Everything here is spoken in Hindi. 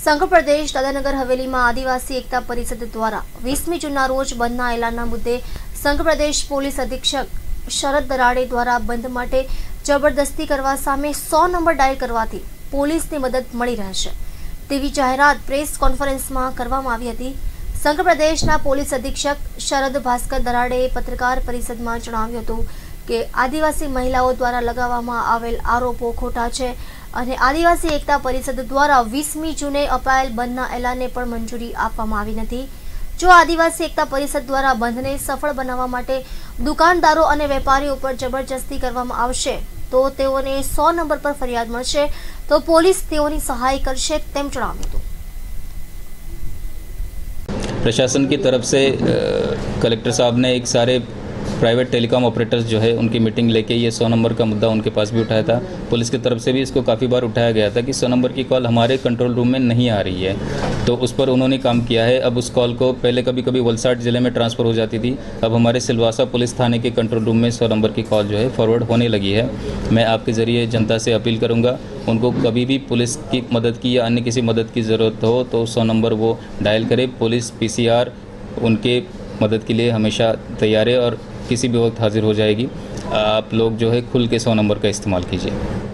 સંઘ પ્રદેશ દાદરાનગર હવેલીમાં આદિવાસી એકતા પરિષદ દ્વારા 20મી જૂનના રોજ બંધના એલાનના મુદ્દે સંઘ પ્રદેશ પોલીસ અધિક્ષક શરદ દરાડે દ્વારા બંધ માટે જબરદસ્તી કરવા સામે 100 નંબર ડાયલ કરવાથી પોલીસની મદદ મળી રહેશે તેવી જાહેરાત પ્રેસ કોન્ફરન્સમાં કરવામાં આવી હતી। સંઘ પ્રદેશના પોલીસ અધિક્ષક શરદ ભાસ્કર દરાડેએ પત્રકાર પરિષદમાં જણાવ્યું હતું કે આદિવાસી મહિલાઓ દ્વારા લગાવવામાં આવેલ આરોપો ખોટા છે અને આદિવાસી એકતા પરિષદ દ્વારા 20મી જૂને અપાયેલ બંધના એલાનને પણ મંજૂરી આપવામાં આવી નથી। જો આદિવાસી એકતા પરિષદ દ્વારા બંધને સફળ બનાવવા માટે દુકાનદારો અને વેપારીઓ પર જબરજસ્તી કરવામાં આવશે તો તેઓને 100 નંબર પર ફરિયાદ મળશે તો પોલીસ તેઓની સહાય કરશે તેમ જણાવ્યું હતું। प्रशासन की तरफ से कलेक्टर साहब ने एक सारे प्राइवेट टेलीकॉम ऑपरेटर्स जो है उनकी मीटिंग लेके ये 100 नंबर का मुद्दा उनके पास भी उठाया था। पुलिस की तरफ से भी इसको काफ़ी बार उठाया गया था कि 100 नंबर की कॉल हमारे कंट्रोल रूम में नहीं आ रही है, तो उस पर उन्होंने काम किया है। अब उस कॉल को पहले कभी कभी वलसाड ज़िले में ट्रांसफ़र हो जाती थी, अब हमारे सिलवासा पुलिस थाने के कंट्रोल रूम में 100 नंबर की कॉल जो है फॉरवर्ड होने लगी है। मैं आपके ज़रिए जनता से अपील करूँगा, उनको कभी भी पुलिस की मदद की या अन्य किसी मदद की ज़रूरत हो तो 100 नंबर वो डायल करे। पुलिस PCR उनके मदद के लिए हमेशा तैयार है और किसी भी वक्त हाजिर हो जाएगी। आप लोग जो है खुल के 100 नंबर का इस्तेमाल कीजिए।